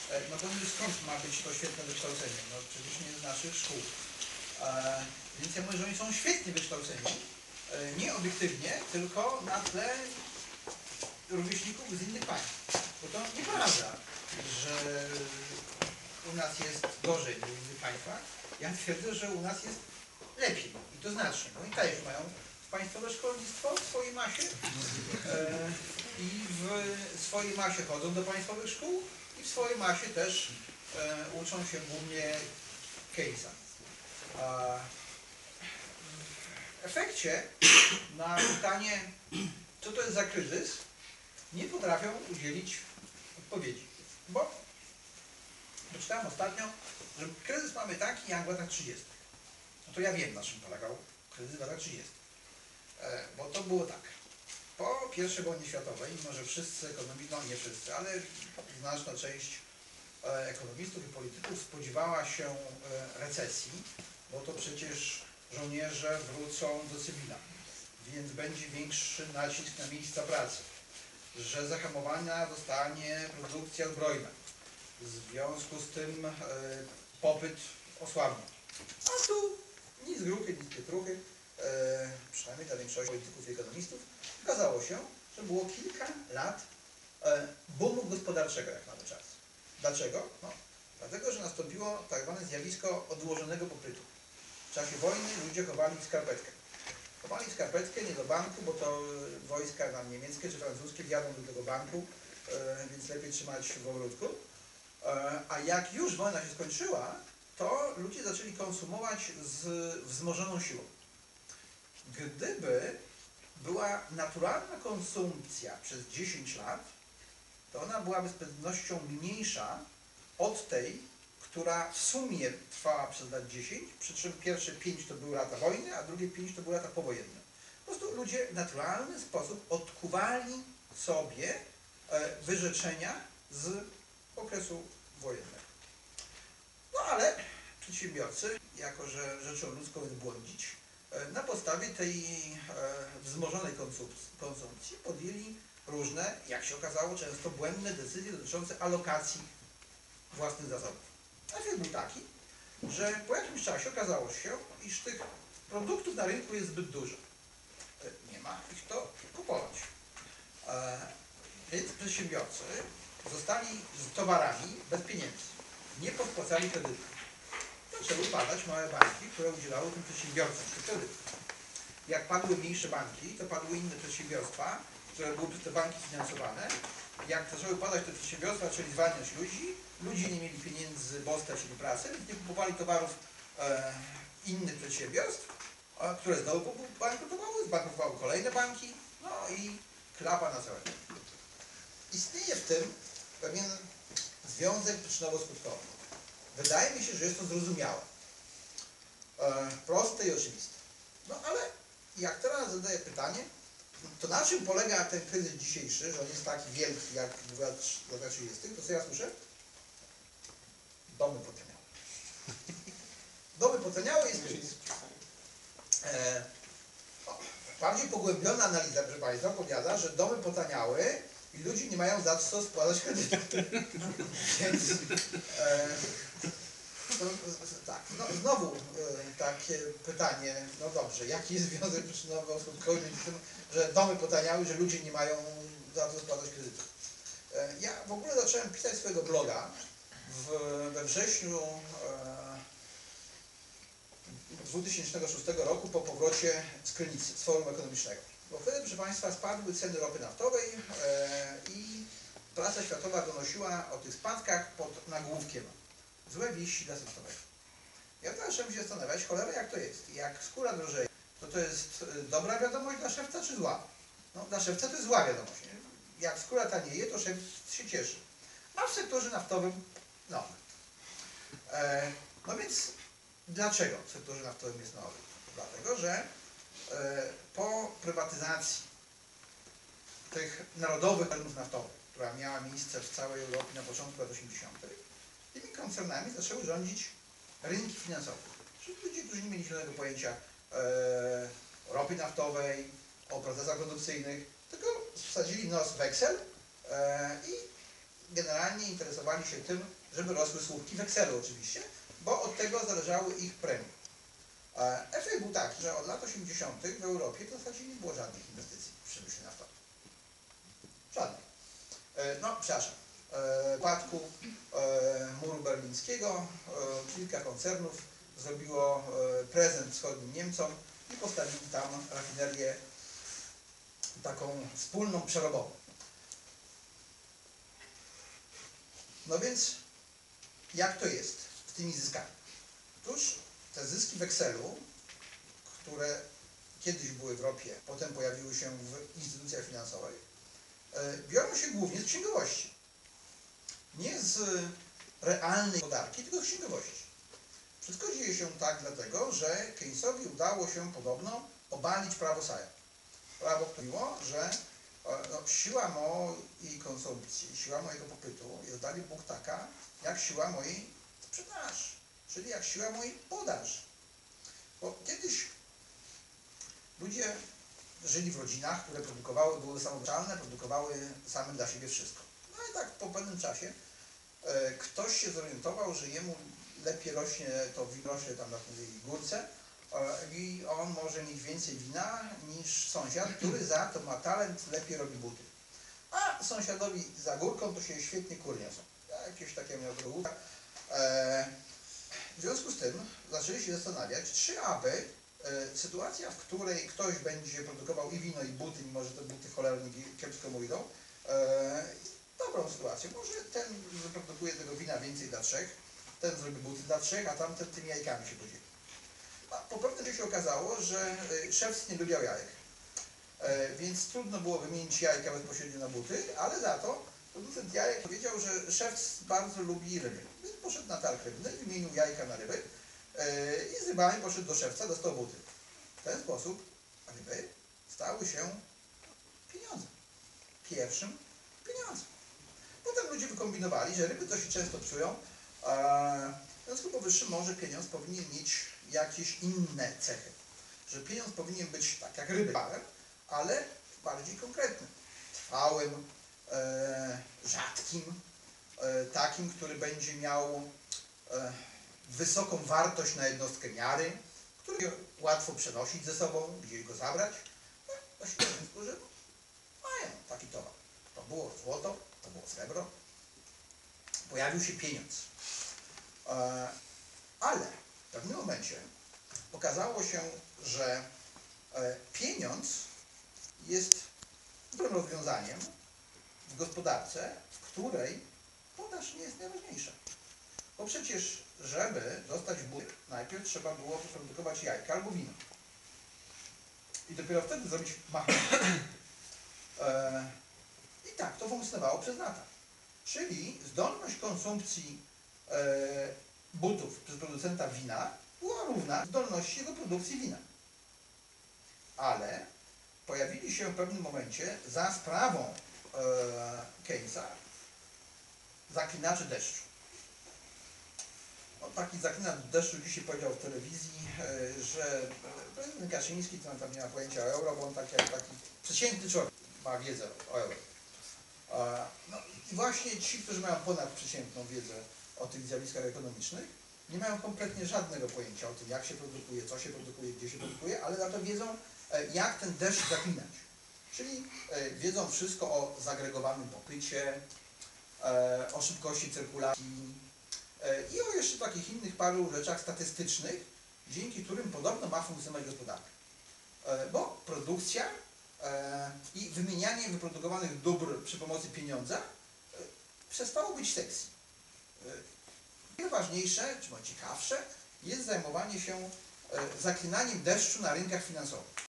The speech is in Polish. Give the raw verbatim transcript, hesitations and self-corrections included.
No bo skąd ma być to świetne wykształcenie? No przecież nie z naszych szkół. E, więc ja mówię, że oni są świetnie wykształceni, e, nie obiektywnie, tylko na tle rówieśników z innych państw. Bo to nieprawda, że u nas jest gorzej niż w innych państwach. Ja twierdzę, że u nas jest lepiej i to znacznie. Oni też mają państwowe szkolnictwo w swojej masie e, i w swojej masie chodzą do państwowych szkół i w swojej masie też e, uczą się głównie Keynes'a. W efekcie na pytanie, co to jest za kryzys, nie potrafią udzielić odpowiedzi. Bo przeczytałem ostatnio, że kryzys mamy taki jak w latach trzydziestych. No to ja wiem, na czym polegał kryzys w latach trzydziestych. E, bo to było tak. Po pierwszej wojnie światowej, mimo że wszyscy ekonomiści, no nie wszyscy, ale znaczna część e, ekonomistów i polityków spodziewała się e, recesji, bo to przecież żołnierze wrócą do cywila, więc będzie większy nacisk na miejsca pracy, że zahamowana zostanie produkcja zbrojna. W związku z tym e, popyt osłabnie. A tu nic gruchy, nic pietruchy, e, przynajmniej dla większości polityków i ekonomistów, okazało się, że było kilka lat e, boomu gospodarczego jak na ten czas. Dlaczego? No, dlatego, że nastąpiło tak zwane zjawisko odłożonego popytu. W czasie wojny ludzie chowali skarpetkę. Chowali skarpetkę nie do banku, bo to wojska tam niemieckie czy francuskie wjadą do tego banku, e, więc lepiej trzymać w ogródku. E, a jak już wojna się skończyła, to ludzie zaczęli konsumować z wzmożoną siłą. Gdyby była naturalna konsumpcja przez dziesięć lat, to ona byłaby z pewnością mniejsza od tej, która w sumie trwała przez lat dziesięć, przy czym pierwsze pięć to były lata wojny, a drugie pięć to były lata powojenne. Po prostu ludzie w naturalny sposób odkuwali sobie wyrzeczenia z okresu wojennego. No ale przedsiębiorcy, jako że rzeczą ludzką jest błądzić, na podstawie tej wzmożonej konsumpcji podjęli różne, jak się okazało, często błędne decyzje dotyczące alokacji własnych zasobów. Efekt był taki, że po jakimś czasie okazało się, iż tych produktów na rynku jest zbyt dużo. Nie ma ich to kupować. Więc przedsiębiorcy zostali z towarami bez pieniędzy. Nie podpłacali kredytów. Zaczęły padać małe banki, które udzielały tym przedsiębiorcom tych kredytów. Jak padły mniejsze banki, to padły inne przedsiębiorstwa, które były przez te banki finansowane. Jak zaczęły padać te przedsiębiorstwa, zaczęli zwalniać ludzi, ludzie nie mieli pieniędzy, bo stracili pracę, więc nie kupowali towarów e, innych przedsiębiorstw, e, które znowu bankrutowały, zbankrutowały kolejne banki, no i klapa na całe. Istnieje w tym pewien związek przyczynowo-skutkowy. Wydaje mi się, że jest to zrozumiałe, e, proste i oczywiste. No ale jak teraz zadaję pytanie, to na czym polega ten kryzys dzisiejszy, że on jest taki wielki jak w latach trzydziestych, to co ja słyszę? Domy potaniały. Domy potaniały jest kryzys. E, o, bardziej pogłębiona analiza, proszę Państwa, powiada, że domy potaniały i ludzie nie mają za co spłacać kredytu. Więc e, to, tak, no, znowu e, takie pytanie, no dobrze, jaki jest związek przyczynowo-skutkowy między tym, że domy potaniały, że ludzie nie mają za co spłacać kredytu. E, ja w ogóle zacząłem pisać swojego bloga w, we wrześniu e, dwa tysiące szóstego roku po powrocie z Krynicy, z Forum Ekonomicznego. Bo wtedy, proszę Państwa, spadły ceny ropy naftowej e, i prasa światowa donosiła o tych spadkach pod nagłówkiem złe wieści dla naftowego. Ja teraz zacząłem się zastanawiać, cholera, jak to jest. Jak skóra drożeje, to to jest dobra wiadomość dla szewca, czy zła? No, dla szewca to jest zła wiadomość. Nie? Jak skóra tanieje, to szewc się cieszy. A w sektorze naftowym, no. E, no więc dlaczego w sektorze naftowym jest nowy? Dlatego, że e, po prywatyzacji tych narodowych terenów naftowych, która miała miejsce w całej Europie na początku lat osiemdziesiątych, tymi koncernami zaczęły rządzić rynki finansowe. Czyli ludzie, którzy nie mieli żadnego pojęcia e, o ropie naftowej, o procesach produkcyjnych, tylko wsadzili nos w Excel e, i generalnie interesowali się tym, żeby rosły słupki wekselu oczywiście, bo od tego zależały ich premie. Efekt był taki, że od lat osiemdziesiątych w Europie w zasadzie nie było żadnych inwestycji w przemyśle naftowym. Żadnych. No, przepraszam. W przypadku muru berlińskiego kilka koncernów zrobiło prezent wschodnim Niemcom i postawili tam rafinerię taką wspólną, przerobową. No więc, jak to jest z tymi zyskami? Otóż te zyski wekselu, które kiedyś były w ropie, potem pojawiły się w instytucjach finansowych, biorą się głównie z księgowości. Nie z realnej gospodarki, tylko z księgowości. Wszystko dzieje się tak dlatego, że Keynesowi udało się podobno obalić prawo Saya. Prawo, które mówiło, że no, siła mojej konsumpcji, siła mojego popytu jest dalej Bóg taka, jak siła mojej sprzedaży, czyli jak siła mojej podaży. Bo kiedyś ludzie żyli w rodzinach, które produkowały, były samowyczalne, produkowały same dla siebie wszystko. No i tak po pewnym czasie e, ktoś się zorientował, że jemu lepiej rośnie to wino, rośnie tam na tej górce e, i on może mieć więcej wina niż sąsiad, który za to ma talent, lepiej robi buty. A sąsiadowi za górką to się świetnie kurnie są. Jakieś takie miał drogówka. E, w związku z tym zaczęli się zastanawiać, czy aby e, sytuacja, w której ktoś będzie produkował i wino, i buty, mimo że te buty cholernie kiepsko mu idą, e, dobrą sytuacją. Może ten wyprodukuje tego wina więcej dla trzech, ten zrobi buty dla trzech, a tamten tymi jajkami się podzieli. A po pewnym czasie się okazało, że szewc nie lubiał jajek. E, więc trudno było wymienić jajka bezpośrednio na buty, ale za to producent jajek powiedział, że szewc bardzo lubi ryby. Więc poszedł na targ rybny, wymienił jajka na ryby e, i z rybami poszedł do szewca, dostał buty. W ten sposób ryby stały się pieniądzem. Pierwszym pieniądzem. Potem ludzie wykombinowali, że ryby to się często psują, a w związku powyższym może pieniądz powinien mieć jakieś inne cechy. Że pieniądz powinien być tak jak ryby, ale bardziej konkretnym, trwałym, e, rzadkim, e, takim, który będzie miał e, wysoką wartość na jednostkę miary, który łatwo przenosić ze sobą, gdzieś go zabrać. No, właśnie w związku, że mają taki towar. To było złoto, to było srebro. Pojawił się pieniądz. E, ale w pewnym momencie okazało się, że e, pieniądz jest dobrym rozwiązaniem w gospodarce, w której podaż nie jest najważniejsza. Bo przecież, żeby dostać buty, najpierw trzeba było wyprodukować jajka albo wino. I dopiero wtedy zrobić machę. E, I tak to funkcjonowało przez lata. Czyli zdolność konsumpcji e, butów przez producenta wina była równa zdolności jego produkcji wina. Ale pojawili się w pewnym momencie za sprawą e, Keynesa zaklinacze deszczu. No, taki zaklinacz deszczu dzisiaj powiedział w telewizji, e, że prezydent Kaczyński to tam nie ma pojęcia o euro, bo on taki, taki przeciętny człowiek ma wiedzę o euro. E, no i właśnie ci, którzy mają ponadprzeciętną wiedzę o tych zjawiskach ekonomicznych, nie mają kompletnie żadnego pojęcia o tym, jak się produkuje, co się produkuje, gdzie się produkuje, ale za to wiedzą, jak ten deszcz zaklinać. Czyli wiedzą wszystko o zagregowanym popycie, o szybkości cyrkulacji i o jeszcze takich innych paru rzeczach statystycznych, dzięki którym podobno ma funkcjonować gospodarka. Bo produkcja i wymienianie wyprodukowanych dóbr przy pomocy pieniądza przestało być sexy. Najważniejsze, czy może ciekawsze, jest zajmowanie się zaklinaniem deszczu na rynkach finansowych.